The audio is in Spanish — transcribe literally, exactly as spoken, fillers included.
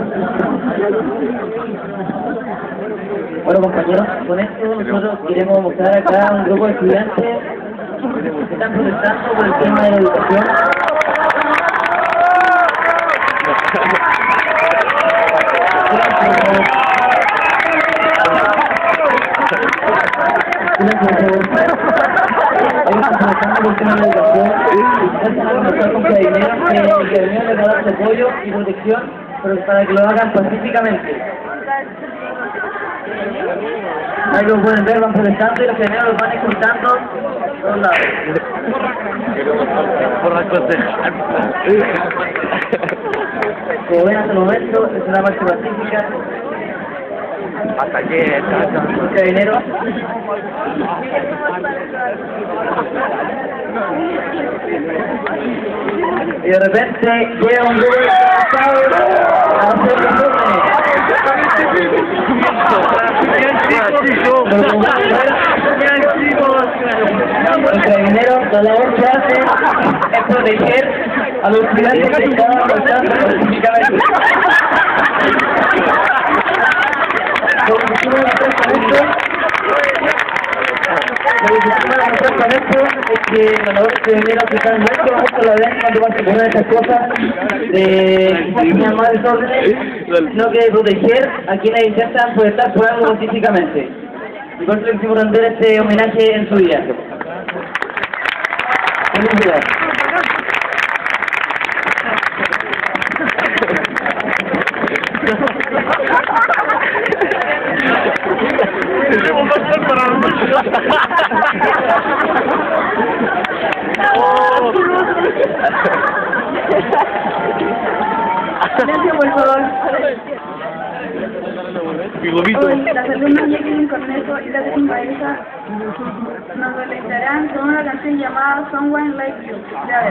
Bueno, compañeros, con esto nosotros queremos mostrar acá un grupo de estudiantes que están protestando por el tema de la educación. Le va a dar apoyo y protección, pero para que lo hagan pacíficamente. Ahí lo pueden ver, van protestando y los carabineros los van escoltando a todos lados. Por aconsejar. Como ven hasta el momento, es una marcha pacífica. Hasta que Los carabineros. Y de repente llega un grupo de desplazados a hacer los Los carabineros, la labor que hacen es proteger a los estudiantes que estaban marchando pacíficamente. Por encima de con esto es que la labor que viene a aplicar mucho, mucho la ven cuando van a poner estas cosas de quizás más desórdenes, sino que proteger a quienes intentan protestar por algo pacíficamente. Y por eso le quisimos render este homenaje en su día. Felicidades. Silencio, por favor. Hoy, las alumnas Jacqueline Cornejo y Catherine Baeza nos deleitarán con una canción llamada Someone Like You. Ya ves.